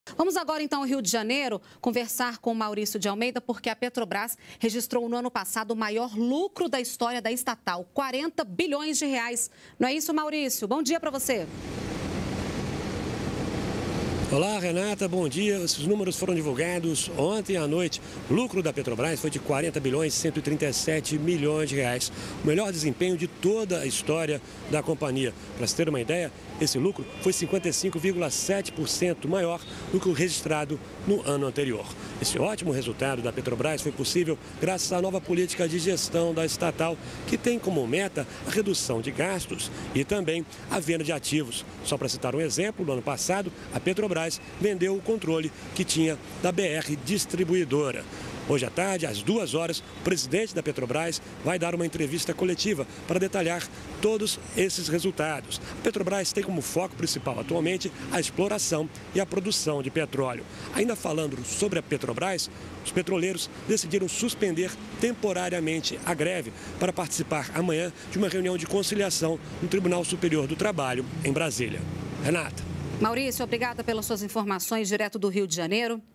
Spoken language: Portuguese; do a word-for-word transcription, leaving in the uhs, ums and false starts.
Vamos agora então ao Rio de Janeiro conversar com o Maurício de Almeida, porque a Petrobras registrou no ano passado o maior lucro da história da estatal, quarenta bilhões de reais. Não é isso, Maurício? Bom dia para você. Olá, Renata, bom dia. Esses números foram divulgados ontem à noite. O lucro da Petrobras foi de quarenta bilhões e cento e trinta e sete milhões de reais. O melhor desempenho de toda a história da companhia. Para se ter uma ideia, esse lucro foi cinquenta e cinco vírgula sete por cento maior do que o registrado no ano anterior. Esse ótimo resultado da Petrobras foi possível graças à nova política de gestão da estatal, que tem como meta a redução de gastos e também a venda de ativos. Só para citar um exemplo, no ano passado, a Petrobras vendeu o controle que tinha da B R Distribuidora. Hoje à tarde, às duas horas, o presidente da Petrobras vai dar uma entrevista coletiva para detalhar todos esses resultados. A Petrobras tem como foco principal atualmente a exploração e a produção de petróleo. Ainda falando sobre a Petrobras, os petroleiros decidiram suspender temporariamente a greve para participar amanhã de uma reunião de conciliação no Tribunal Superior do Trabalho, em Brasília. Renata. Maurício, obrigada pelas suas informações direto do Rio de Janeiro.